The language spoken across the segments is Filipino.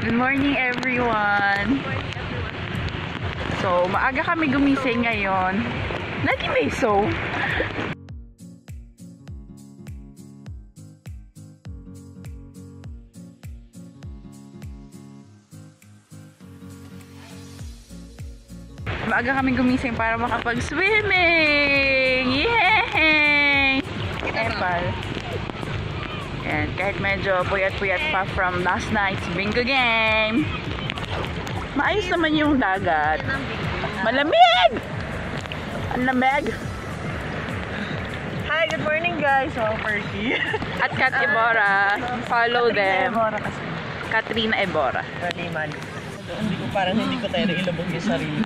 Good morning everyone. So, maaga kami gumising ngayon. Lagi may so. Maaga kami gumising para makapag-swimming. Yay! Epal. Yan, kahit medyo puyat-puyat pa from last night's bingo game. Maayos naman yung dagat. Malamig! Ang lamig! Hi, good morning guys! So, Perky. At Kat Ebora. Follow them. Katrina Ebora. Raniman. Hindi ko tayo ilabog yung sarili.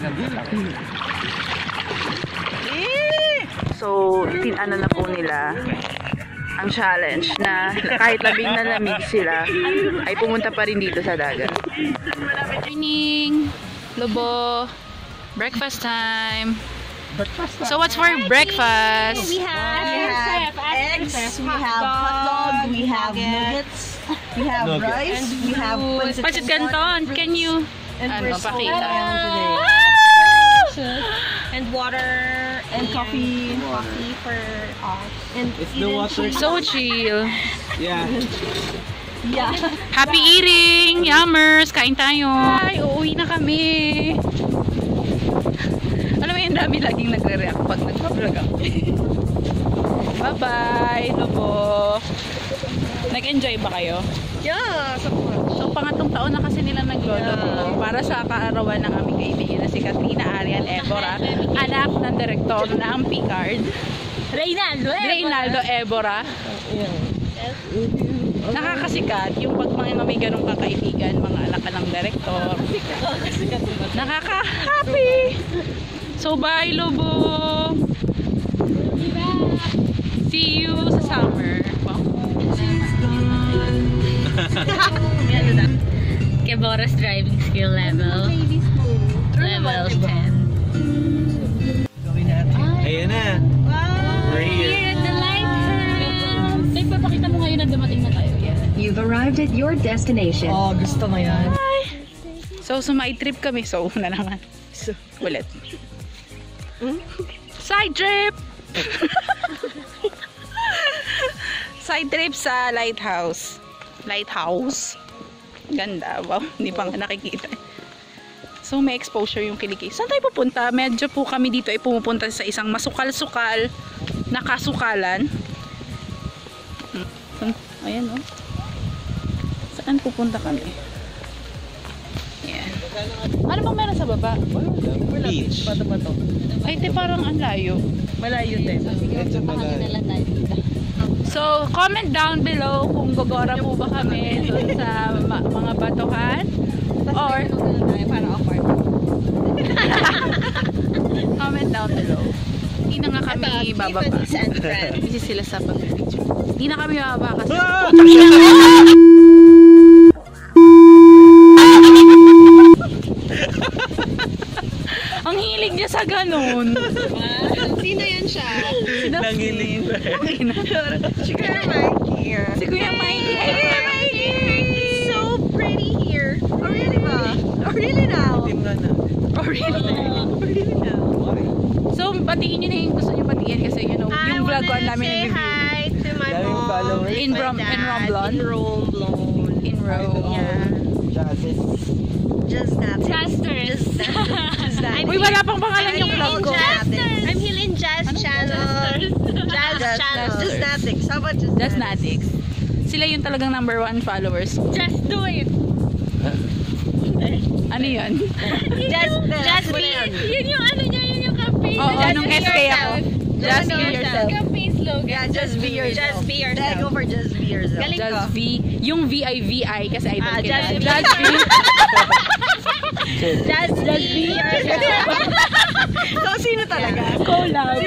So, tinano na po nila ang challenge na kahit labing na lamig sila ay pumunta pa rin dito sa dagat. Morning, Lobo. Breakfast time. So what's for breakfast? We have eggs, we have hot dog, we have nuggets, we have rice, we have Pancit Canton. Can you pakita? And water and coffee for us. And It's the water. So chill. Yeah. yeah. Happy eating! Yummers! Kain tayo! Ay, uuwi na kami! Alam mo yung dami laging nagre-react pag nagpa-vlog ako. Bye-bye! Lobo! Nag-enjoy ba kayo? Yeah, So, pangatong taon na kasi nila naglolo para sa kaarawan ng aming kaibigan na si Katrina Ariel Ebora, anak ng direktor ng Picard. Reynaldo Ebora. Nakakasikat yung pag may ganong kakaibigan, mga anak ka ng direktor. Nakaka-happy! So, bye, Lobo! See you sa summer. Kebora's driving skill level 10. Ayan na. We're here at the lighthouse. Tay, papakita mo ngayon na dumating na tayo. You've arrived at your destination. Oh, gusto mo yan. So, sumay trip kami. So, na naman. So, ulit. Side trip! Side trip sa lighthouse. Lighthouse. Ganda. Wow, hindi pa nga nakikita. So, may exposure yung Kilikili. Saan tayo pupunta? Medyo po kami dito ay pumupunta sa isang masukal-sukal na kasukalan. Ayan, oh. Saan pupunta kami? Ayan. Ano bang meron sa baba? Beach. Bato-bato. Ay, di parang ang layo. Malayo din. Medyo malayo. So, comment down below kung gagora po ba kami doon sa mga batuhan. Or, Para awkward. comment down below. Hindi na nga kami bababa. Busy sila sa pag-picture. Hindi na kami bababa kasi. Ang hilig niya sa ganun. Sino yan siya? Nangiling ba eh? Si Kuya Mikey here. Si Kuya Mikey. It's so pretty here. Oh, really ba? Oh, really now? Team nga na. Oh, really? Oh, really now? So, batiin nyo na yung gusto nyo batiin kasi you know, yung vlog ko ang namin say review. hi to my Daming mom. followers. In Romblon. In Rome. Yeah. Just that. Casters. Just that. Uy, wala pang pangalan yung vlog ko. I'm Hilin Jazz Channel. Jazz Channel. Just Natix. How about just That's Natix. Sila yung talagang #1 followers. Just do it. Ano yun? Just be. Yun yung ano niya, yun yung campaign. Oo, nung SK ako. Just be yourself. Campaign slogan. Yeah, just be yourself. Just be yourself. Take over, just be yourself. Galing ko. Just V. Yung VIVI kasi idol kita. Just V. Just V. Just be yourself. So, sino talaga? Collab.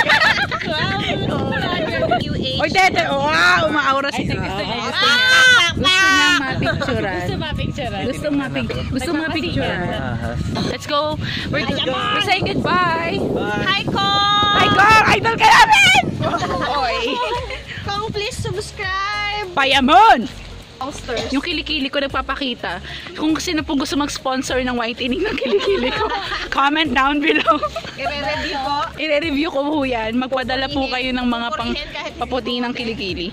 Oy, tete. Wow, umaura si Gusto niya mapicturan. Gusto mapicturan. Let's go. We're saying goodbye. Hi, Kong! Hi, Kong! Idol ka namin! Oy. Kong, please subscribe. Payamon! Yung kilikili ko nagpapakita. Kung sino po gusto mag-sponsor ng whitening ng kilikili ko, comment down below. I-review ko. I-review ko po yan. Magpadala po kayo ng mga paputi ng kilikili.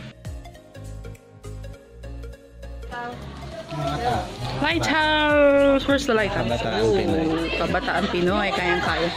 Lighthouse! Where's the lighthouse? Kabataan Pinoy. Kabataan Pinoy. Kayang-kaya.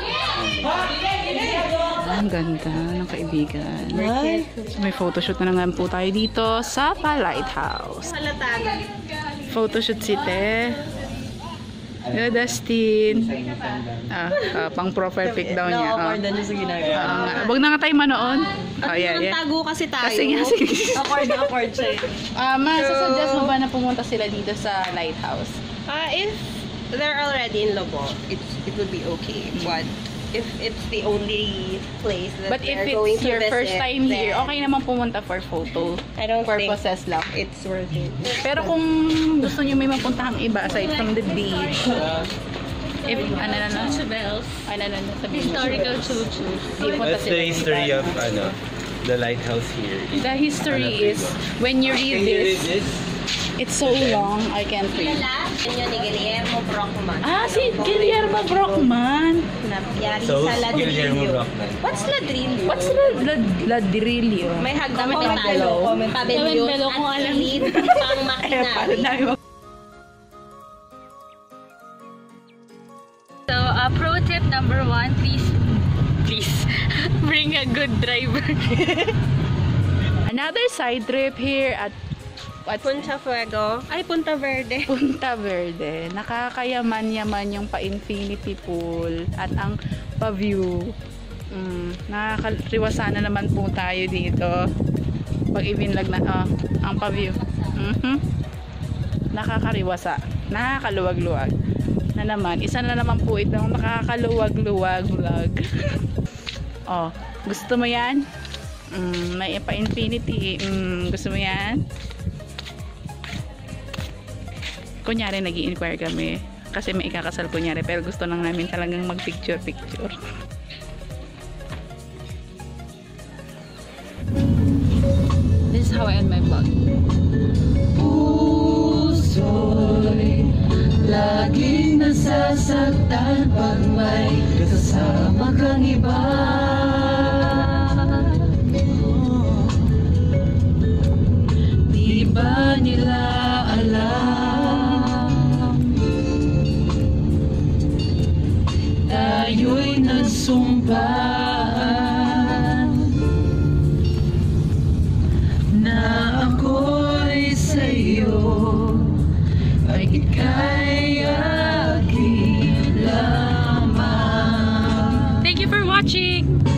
Ang ganda ng kaibigan. So, may photoshoot na naman po tayo dito sa Lighthouse. Photoshoot si Te. Hello, Dustin. Pang profile pic daw niya. Awkward niya sa ginagawa. Wag na nga tayo manoon. Yeah. Tago kasi tayo. Kasi nga, sige. Awkward siya. Masasuggest mo ba na pumunta sila dito sa Lighthouse? If they're already in Lobo, it would be okay. But if it's the only place that But if they're going it's to your visit, first time here, then okay naman pumunta for photo I don't purposes lang. it's worth it. Pero kung gusto nyo may mapuntahang iba aside from the beach, if Historical chuchu. What's the history of the lighthouse here? The history is when you read this, it's so long, I can't read. Yun ni Guillermo Brockman. Si Guillermo Brockman. Nangyari So, sa Guillermo Ladrillo. Brockman. What's Ladrillo? What's ladrillo? May hagdang pabelo, pabelyo, Pabelo, kung at alam. silid, pang Parang makinari. namin So, pro tip number 1, please bring a good driver. Another side trip here at Punta Fuego. Ay, Punta Verde. Punta Verde. Nakakayaman-yaman yung pa-infinity pool at ang pa-view. Nakakariwasa na naman po tayo dito. Pag ibinlag na, ang pa-view. Nakakariwasa. Nakakaluwag-luwag. Na naman, isa na naman po itong nakakaluwag-luwag vlog. Gusto mo yan? May pa-infinity. Gusto mo yan? Kunyari nag-i-inquire kami kasi may ikakasal kunyari pero gusto lang namin talagang mag-picture. This is how I end my vlog. Puso'y laging nasasaktan pag may kasama kang iba. Di ba nila alam tayo'y nagsumpaan na ako'y sa'yo ay ika'y aking lamang. Thank you for watching!